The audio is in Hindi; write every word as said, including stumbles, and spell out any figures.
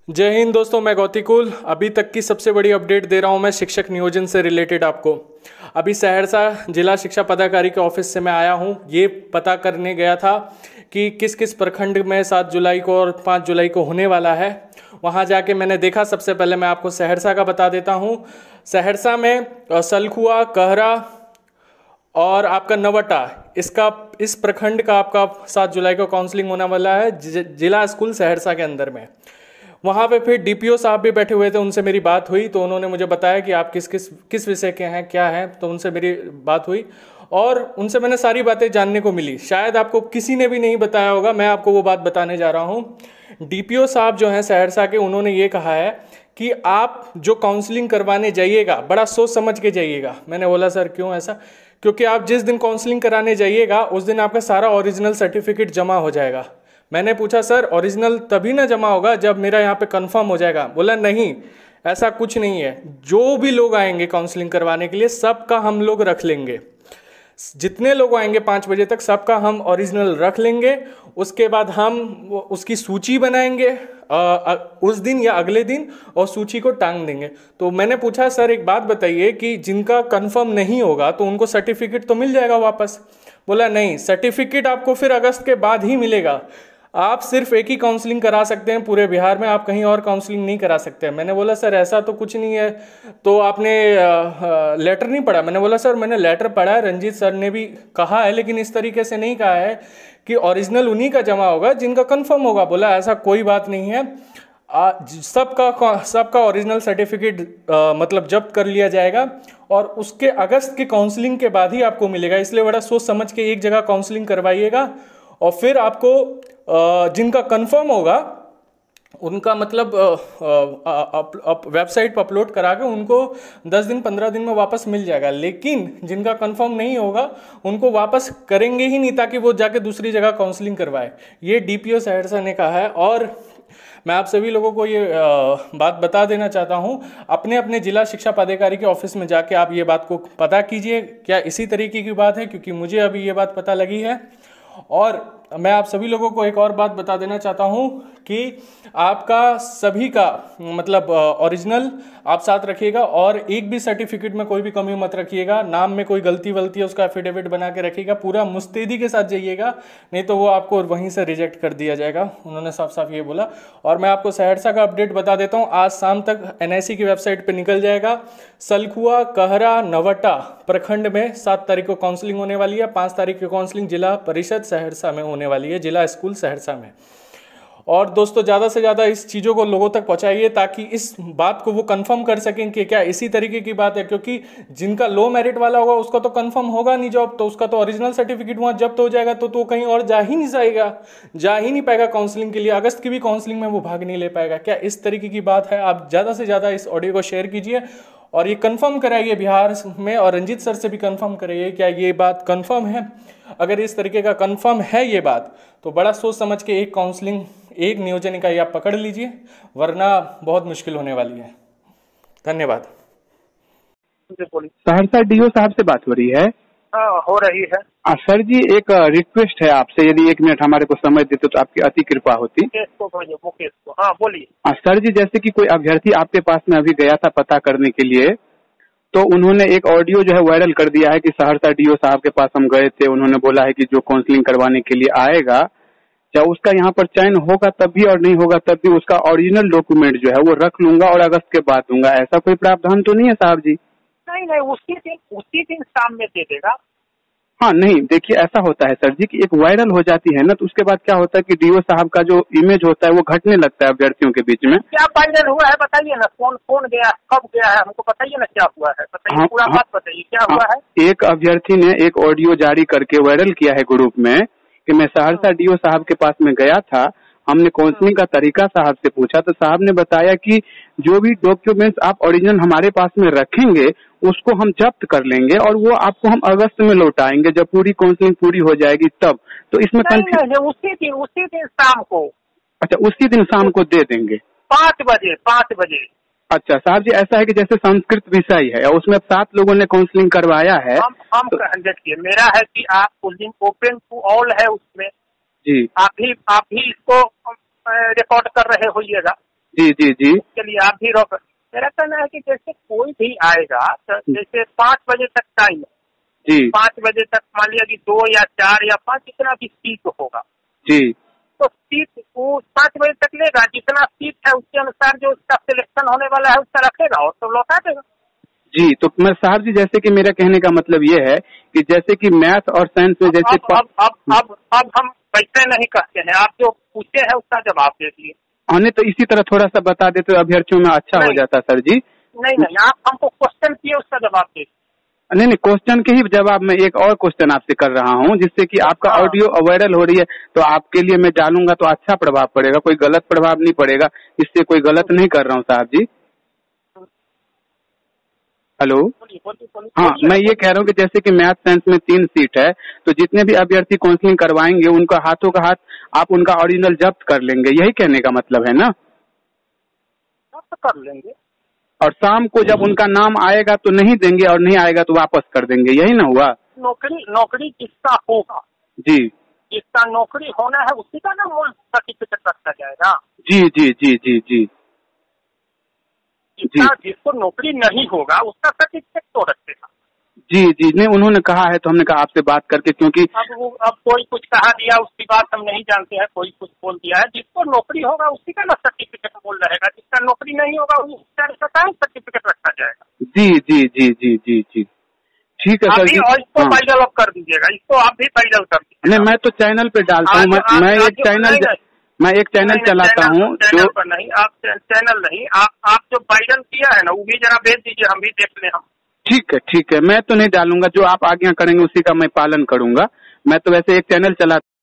जय हिंद दोस्तों, मैं गौतिकुल अभी तक की सबसे बड़ी अपडेट दे रहा हूं मैं शिक्षक नियोजन से रिलेटेड आपको। अभी सहरसा जिला शिक्षा पदाधिकारी के ऑफिस से मैं आया हूं। ये पता करने गया था कि किस किस प्रखंड में सात जुलाई को और पाँच जुलाई को होने वाला है। वहां जाके मैंने देखा। सबसे पहले मैं आपको सहरसा का बता देता हूं। सहरसा में सलखुआ, कहरा और आपका नवटा, इसका इस प्रखंड का आपका सात जुलाई को काउंसलिंग होने वाला है जिला स्कूल सहरसा के अंदर में। वहाँ पे फिर डीपीओ साहब भी बैठे हुए थे, उनसे मेरी बात हुई तो उन्होंने मुझे बताया कि आप किस किस किस विषय के हैं, क्या हैं। तो उनसे मेरी बात हुई और उनसे मैंने सारी बातें जानने को मिली। शायद आपको किसी ने भी नहीं बताया होगा, मैं आपको वो बात बताने जा रहा हूँ। डीपीओ साहब जो हैं सहरसा के, उन्होंने ये कहा है कि आप जो काउंसलिंग करवाने जाइएगा बड़ा सोच समझ के जाइएगा। मैंने बोला सर क्यों ऐसा? क्योंकि आप जिस दिन काउंसलिंग कराने जाइएगा उस दिन आपका सारा ओरिजिनल सर्टिफिकेट जमा हो जाएगा। मैंने पूछा सर ओरिजिनल तभी ना जमा होगा जब मेरा यहाँ पे कंफर्म हो जाएगा। बोला नहीं, ऐसा कुछ नहीं है। जो भी लोग आएंगे काउंसलिंग करवाने के लिए सबका हम लोग रख लेंगे। जितने लोग आएंगे पाँच बजे तक सबका हम ओरिजिनल रख लेंगे। उसके बाद हम उसकी सूची बनाएंगे आ, उस दिन या अगले दिन और सूची को टांग देंगे। तो मैंने पूछा सर एक बात बताइए कि जिनका कंफर्म नहीं होगा तो उनको सर्टिफिकेट तो मिल जाएगा वापस? बोला नहीं, सर्टिफिकेट आपको फिर अगस्त के बाद ही मिलेगा। आप सिर्फ एक ही काउंसलिंग करा सकते हैं पूरे बिहार में, आप कहीं और काउंसलिंग नहीं करा सकते हैं। मैंने बोला सर ऐसा तो कुछ नहीं है, तो आपने आ, आ, लेटर नहीं पढ़ा? मैंने बोला सर मैंने लेटर पढ़ा है, रंजीत सर ने भी कहा है, लेकिन इस तरीके से नहीं कहा है कि ओरिजिनल उन्हीं का जमा होगा जिनका कंफर्म होगा। बोला ऐसा कोई बात नहीं है, सबका सबका ओरिजिनल सर्टिफिकेट मतलब जब्त कर लिया जाएगा और उसके अगस्त के काउंसलिंग के बाद ही आपको मिलेगा। इसलिए बड़ा सोच समझ के एक जगह काउंसलिंग करवाइएगा और फिर आपको जिनका कंफर्म होगा उनका मतलब वेबसाइट पर अपलोड करा के उनको दस दिन पंद्रह दिन में वापस मिल जाएगा। लेकिन जिनका कंफर्म नहीं होगा उनको वापस करेंगे ही नहीं, ताकि वो जाके दूसरी जगह काउंसलिंग करवाए। ये डीपीओ सहरसा ने कहा है। और मैं आप सभी लोगों को ये बात बता देना चाहता हूँ, अपने अपने जिला शिक्षा पदाधिकारी के ऑफिस में जाके आप ये बात को पता कीजिए क्या इसी तरीके की बात है, क्योंकि मुझे अभी ये बात पता लगी है। और मैं आप सभी लोगों को एक और बात बता देना चाहता हूं कि आपका सभी का मतलब ओरिजिनल आप साथ रखिएगा और एक भी सर्टिफिकेट में कोई भी कमी मत रखिएगा। नाम में कोई गलती वलती है उसका एफिडेविट बना के रखिएगा। पूरा मुस्तैदी के साथ जाइएगा, नहीं तो वो आपको वहीं से रिजेक्ट कर दिया जाएगा। उन्होंने साफ साफ ये बोला। और मैं आपको सहरसा का अपडेट बता देता हूँ, आज शाम तक एनआईसी की वेबसाइट पर निकल जाएगा। सलखुआ, कहरा, नवटा प्रखंड में सात तारीख को काउंसलिंग होने वाली है। पाँच तारीख की काउंसलिंग जिला परिषद सहरसा में होने वाली है, जिला स्कूल सहरसा में। और दोस्तों ज़्यादा से ज़्यादा इस चीज़ों को लोगों तक पहुंचाइए ताकि इस बात को वो कंफर्म कर सकें कि क्या इसी तरीके की बात है। क्योंकि जिनका लो मेरिट वाला होगा उसका तो कंफर्म होगा नहीं जॉब, तो उसका तो ओरिजिनल सर्टिफिकेट वहाँ जब्त हो जाएगा, तो तो कहीं और जा ही नहीं जाएगा, जा ही नहीं पाएगा काउंसलिंग के लिए। अगस्त की भी काउंसलिंग में वो भाग नहीं ले पाएगा। क्या इस तरीके की बात है? आप ज़्यादा से ज़्यादा इस ऑडियो को शेयर कीजिए और ये कंफर्म कराइए बिहार में, और रंजीत सर से भी कंफर्म कराइए क्या ये बात कंफर्म है। अगर इस तरीके का कंफर्म है ये बात, तो बड़ा सोच समझ के एक काउंसलिंग, एक नियोजन इकाई आप पकड़ लीजिए, वरना बहुत मुश्किल होने वाली है। धन्यवाद। सहरसा डीओ साहब से बात हो रही है? हाँ, हो रही है। आ, सर जी एक रिक्वेस्ट है आपसे, यदि एक मिनट हमारे को समय देते तो आपकी अति कृपा होती। मुकेश को बोलिए, मुकेश को। हाँ बोलिए। सर जी जैसे कि कोई अभ्यर्थी आपके पास में अभी गया था पता करने के लिए, तो उन्होंने एक ऑडियो जो है वायरल कर दिया है कि सहरसा डीओ साहब के पास हम गए थे, उन्होंने बोला है कि जो काउंसलिंग करवाने के लिए आएगा या उसका यहाँ पर चयन होगा तब भी और नहीं होगा तब भी उसका ओरिजिनल डॉक्यूमेंट जो है वो रख लूंगा और अगस्त के बाद दूंगा। ऐसा कोई प्रावधान तो नहीं है साहब जी? नहीं नहीं, उसी दिन उसी दिन शाम में दे देगा। हाँ नहीं, देखिए ऐसा होता है सर जी कि एक वायरल हो जाती है ना, तो उसके बाद क्या होता है कि डीओ साहब का जो इमेज होता है वो घटने लगता है अभ्यर्थियों के बीच में। क्या वायरल हुआ है बताइए ना, कौन कौन गया, कब गया है, हमको बताइए ना क्या हुआ है, बताइए। हाँ, पूरा बात बताइए क्या हुआ है। एक अभ्यर्थी ने एक ऑडियो जारी करके वायरल किया है ग्रुप में कि मैं सहरसा डीओ साहब के पास में गया था, हमने काउंसलिंग का तरीका साहब से पूछा तो साहब ने बताया कि जो भी डॉक्यूमेंट्स आप ओरिजिनल हमारे पास में रखेंगे उसको हम जब्त कर लेंगे और वो आपको हम अगस्त में लौटाएंगे जब पूरी काउंसलिंग पूरी हो जाएगी तब। तो इसमें नहीं, नहीं, उसी दिन उसी दिन शाम को। अच्छा, उसी दिन शाम को दे देंगे पाँच बजे पाँच बजे। अच्छा साहब जी, ऐसा है कि जैसे संस्कृत विषय है और उसमें सात लोगों ने काउंसलिंग करवाया है। हम हम तो, देखिए मेरा है कि आप उस दिन ओपन टू ऑल है उसमें जी, आप ही आप ही इसको रिकॉर्ड कर रहे होइएगा। जी जी जी। उसके लिए आप भी रोक। मेरा कहना है कि जैसे कोई भी आएगा तो जैसे पाँच बजे तक टाइम जी, पाँच बजे तक मान लिया कि दो या चार या पाँच जितना भी सीट होगा जी तो सीट वो पाँच बजे तक लेगा, जितना सीट है उसके अनुसार जो उसका सिलेक्शन होने वाला है उसका रखेगा और तो लौटा देगा। जी। तो मैं साहब जी, जैसे कि मेरा कहने का मतलब ये है कि जैसे कि मैथ और साइंस में जैसे अब अब अब अब अब हम वैसे नहीं कहते हैं, आप जो पूछे हैं उसका जवाब दे दिए। हमने तो इसी तरह थोड़ा सा बता देते तो अभ्यर्थियों में अच्छा हो जाता सर जी। नहीं नहीं, आप हमको क्वेश्चन किए उसका जवाब दे। नहीं नहीं, क्वेश्चन के ही जवाब में एक और क्वेश्चन आपसे कर रहा हूँ, जिससे कि आपका हाँ। ऑडियो वायरल हो रही है तो आपके लिए मैं डालूंगा तो अच्छा प्रभाव पड़ेगा, कोई गलत प्रभाव नहीं पड़ेगा। इससे कोई गलत नहीं कर रहा हूँ साहब जी। हेलो। हाँ, मैं ये कह रहा हूँ कि जैसे कि मैथ साइंस में तीन सीट है तो जितने भी अभ्यर्थी काउंसलिंग करवाएंगे उनका हाथों का हाथ आप उनका ओरिजिनल जब्त कर लेंगे, यही कहने का मतलब है ना? कर लेंगे। और शाम को जब उनका नाम आएगा तो नहीं देंगे और नहीं आएगा तो वापस कर देंगे, यही ना हुआ? नौकरी नौकरी जिसका होगा जी, जिसका नौकरी होना है उसी का ना मूल सर्टिफिकेट रखा जाएगा। जी जी जी जी जी जिसका जिसको नौकरी नहीं होगा उसका सर्टिफिकेट तो रखेगा। जी जी। नहीं, उन्होंने कहा है तो हमने कहा आपसे बात करके, क्योंकि अब वो अब कोई कुछ कहा दिया उसकी बात हम नहीं जानते हैं, कोई कुछ बोल दिया है। जिसको नौकरी होगा उसी का ना सर्टिफिकेट बोल रहेगा, जिसका नौकरी नहीं होगा उसका सर्टिफिकेट रखा जाएगा। जी जी जी जी जी जी ठीक है सर जी। और इसको वायरल अप कर दीजिएगा, इसको आप भी वायरल कर दीजिएगा। नहीं, मैं तो चैनल पे डालता हूँ, मैं मैं एक चैनल मैं एक चैनल चलाता हूँ चैनल पर नहीं, आप चैनल नहीं, आप आप जो वायरल किया है ना वो भी जरा भेज दीजिए, हम भी देख लें। हम ठीक है ठीक है, मैं तो नहीं डालूंगा, जो आप आज्ञा करेंगे उसी का मैं पालन करूंगा। मैं तो वैसे एक चैनल चला